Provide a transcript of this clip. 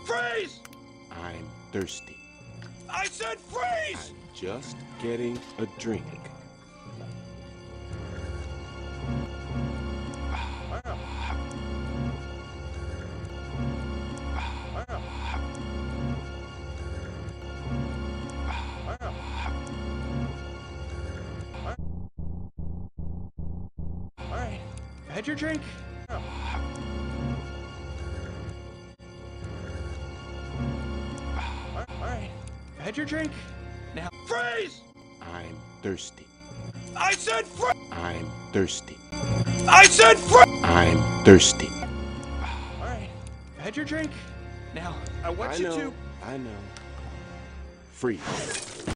Freeze! I'm thirsty. I said freeze! I'm just getting a drink. Alright, had your drink. Alright, had your drink. Now, freeze! I'm thirsty. I said freeze! I'm thirsty. I said freeze! I'm thirsty. Alright, had your drink. Now, I want you to... I know. Freeze.